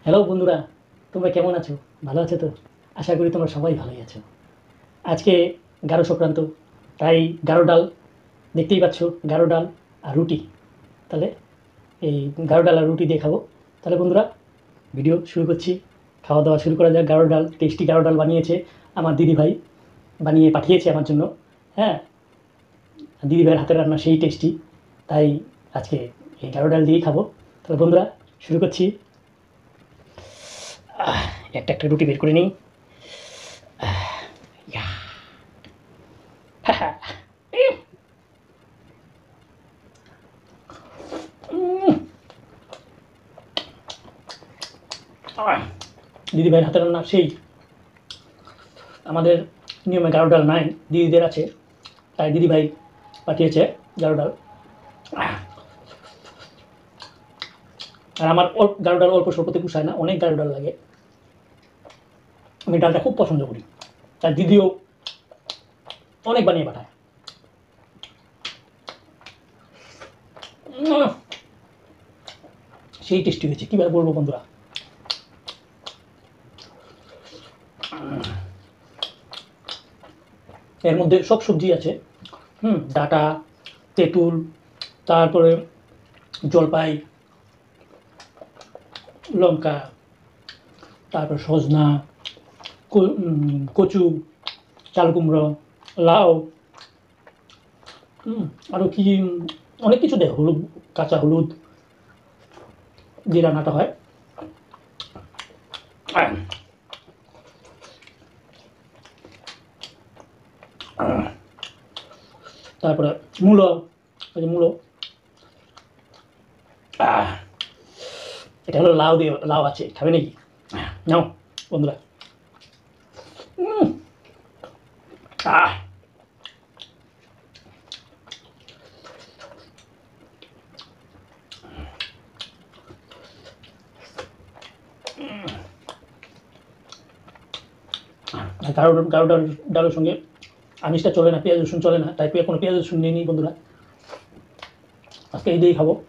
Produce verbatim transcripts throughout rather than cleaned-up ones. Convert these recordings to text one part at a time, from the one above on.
Hello বন্ধুরা, তোমরা কেমন আছো? ভালো আছো তো? আশা করি তোমরা সবাই ভালোই আছো। আজকে গারো সংক্রান্ত, তাই গারো ডাল দেখতেই পাচ্ছ, গারো ডাল আর রুটি। তাহলে এই গারো ডাল আর রুটি দিয়ে খাবো। তাহলে বন্ধুরা ভিডিও শুরু করছি, খাওয়া দাওয়া শুরু করা যাক। গারো ডাল, টেস্টি গারো ডাল বানিয়েছে আমার দিদিভাই, বানিয়ে পাঠিয়েছে আমার জন্য। হ্যাঁ, দিদিভাইয়ের হাতের রান্না সেই টেস্টি, তাই আজকে এই গারো ডাল দিয়েই খাবো। তাহলে বন্ধুরা শুরু করছি। একটা একটা রুটি বের করে নিই। ইয়া! উম! আহ! দিদিভাইয়ের হাতের রান্না সেই। আমাদের নিয়মে গারো ডাল নাই, দিদিদের আছে, তাই দিদিভাই পাঠিয়েছে গারো ডাল। আহ! আর আমার অল্প গারো ডাল অল্প স্বল্পতে পোষায় না, অনেক গারো ডাল লাগে। আমি ডালটা খুব পছন্দ করি, তাই দিদিও অনেক বানিয়ে পাঠায়। উম! সেই টেস্টি হয়েছে, কীভাবে বলবো বন্ধুরা। এর মধ্যে সব সবজি আছে, হুম, ডাঁটা, তেঁতুল, তারপরে জলপাই, লঙ্কা, তারপর সজনা, কচু, চাল কুমড়ো, লাউ, আরও কি অনেক কিছু দেয়, হলুদ, কাঁচা হলুদ দিয়ে রান্নাটা হয়। তারপরে মূলো, ওই যে মূলো, এটা হলো লাউ দিয়ে, লাউ আছে, খাবে নাকি? নাও বন্ধুরা। আহ গাঢ় গাঢ় ডাল ডালের সঙ্গে আমিষটা চলে না, পেঁয়াজ রসুন চলে না, তাই কোনো পেঁয়াজ রসুন নিয়ে নিই বন্ধুরা। আজকে এই দিয়েই খাবো।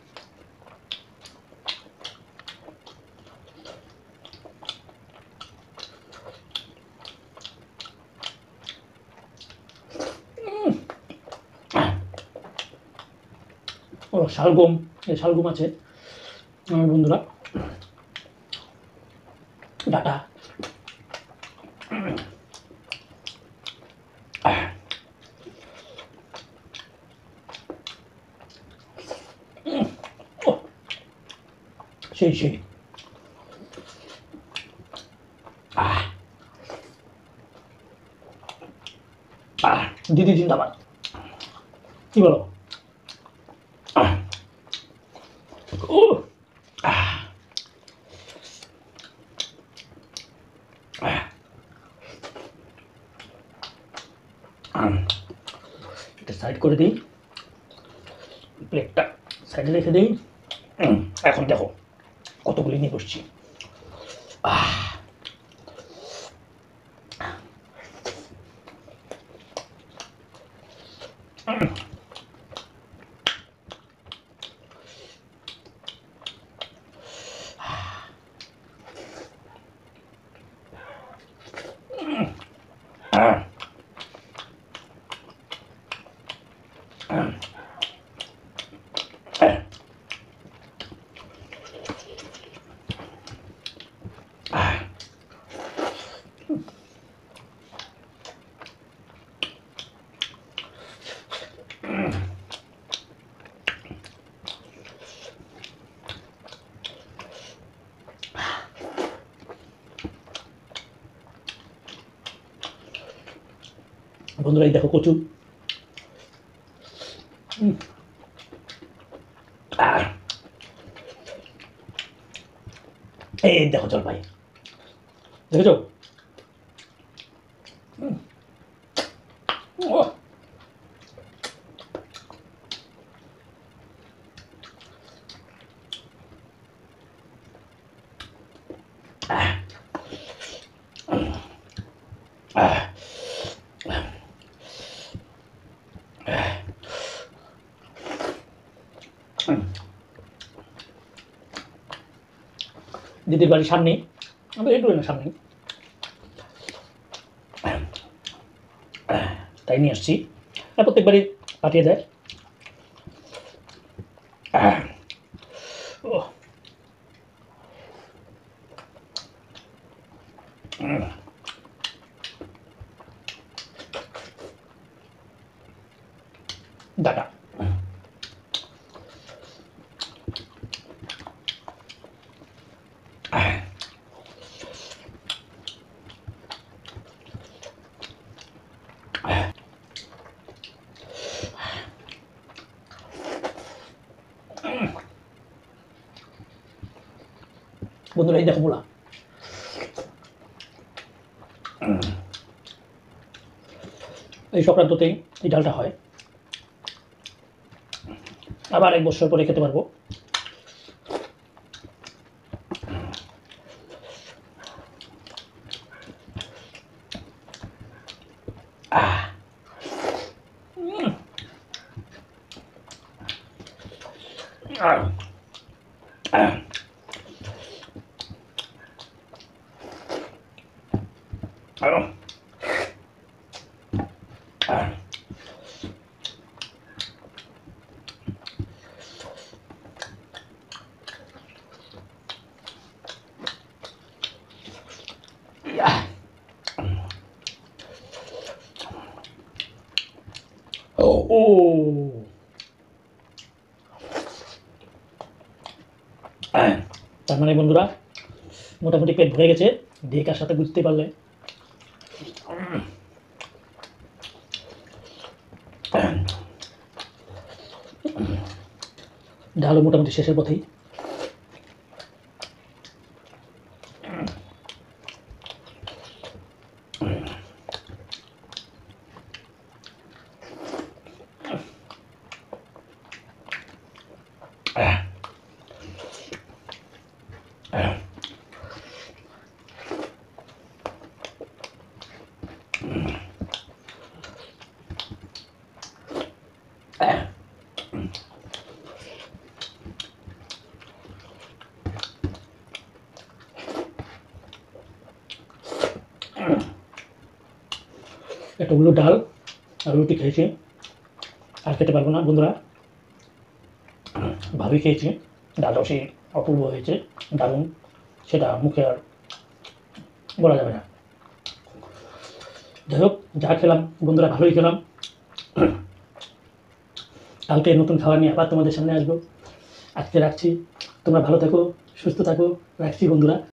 ও শালগম, এই শালগম আছে বন্ধুরা, ডাটা। সেই সেই আহ আহ দিদি জিন্দাবাদ, কি বলো? ও এটা সাইড করে দিই, প্লেটটা সাইডে রেখে দিই। এখন দেখো কতগুলি নিয়ে বসছি। আহ বন্ধুরা এই দেখো কচু, এই দেখো জলপাই, দেখেছো? দিদির বাড়ির সামনে, আমাদের একটু না সামনে, তাই নিয়ে আসছি। আর প্রত্যেকবারই পাঠিয়ে দেয়। ও ডাটা বন্ধুরা, এই দেখো মূলা, এই সংক্রান্ততেই এই ডালটা হয়। আবার এক বছর পরে খেতে পারবো। ও তার মানে বন্ধুরা, মোটামুটি পেট ভরে গেছে। দেখার সাথে বুঝতে পারলে ডালও মোটামুটি শেষের পথেই। একটা উল্টো ডাল আর রুটি খেয়েছি, আর খেতে পারবো না বন্ধুরা। ভালোই খেয়েছি, ডালটাও সেই অপূর্ব হয়েছে, দারুণ, সেটা মুখে আর বলা যাবে না। যাই হোক, যা খেলাম বন্ধুরা ভালোই খেলাম। কালকে নতুন খাবার নিয়ে আবার তোমাদের সামনে আসবো। আজকে রাখছি, তোমরা ভালো থাকো, সুস্থ থাকো, রাখছি বন্ধুরা।